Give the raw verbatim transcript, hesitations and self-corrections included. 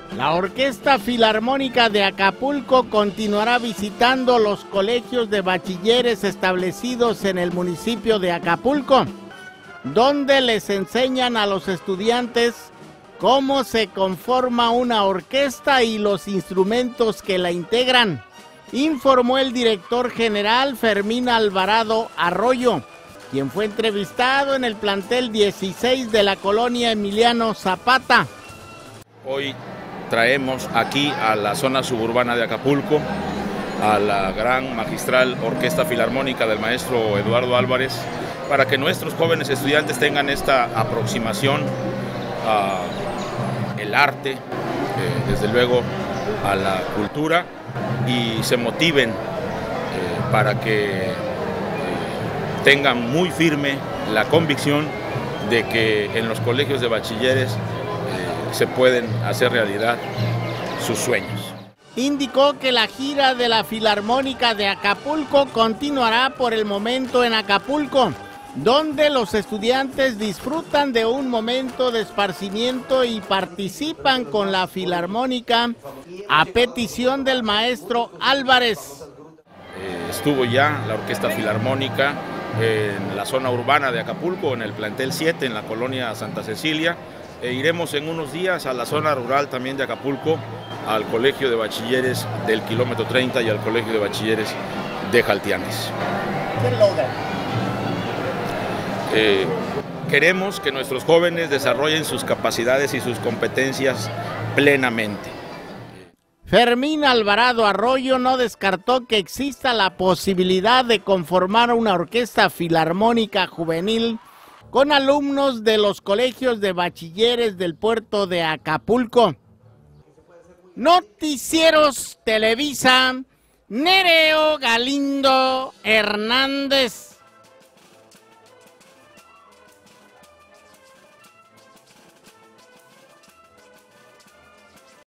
La Orquesta Filarmónica de Acapulco continuará visitando los colegios de bachilleres establecidos en el municipio de Acapulco, donde les enseñan a los estudiantes cómo se conforma una orquesta y los instrumentos que la integran, informó el director general Fermín Alvarado Arroyo, quien fue entrevistado en el plantel dieciséis de la colonia Emiliano Zapata. Hoy traemos aquí a la zona suburbana de Acapulco a la gran magistral Orquesta Filarmónica del maestro Eduardo Álvarez, para que nuestros jóvenes estudiantes tengan esta aproximación al arte, eh, desde luego a la cultura, y se motiven eh, para que eh, tengan muy firme la convicción de que en los colegios de bachilleres se pueden hacer realidad sus sueños. Indicó que la gira de la Filarmónica de Acapulco continuará por el momento en Acapulco, donde los estudiantes disfrutan de un momento de esparcimiento y participan con la Filarmónica a petición del maestro Álvarez. Eh, estuvo ya la Orquesta Filarmónica en la zona urbana de Acapulco, en el plantel siete, en la colonia Santa Cecilia. E iremos en unos días a la zona rural también de Acapulco, al Colegio de Bachilleres del Kilómetro treinta y al Colegio de Bachilleres de Jaltianes. ¿Qué logra? Eh, queremos que nuestros jóvenes desarrollen sus capacidades y sus competencias plenamente. Fermín Alvarado Arroyo no descartó que exista la posibilidad de conformar una orquesta filarmónica juvenil con alumnos de los colegios de bachilleres del puerto de Acapulco. Noticieros Televisa, Nereo Galindo Hernández.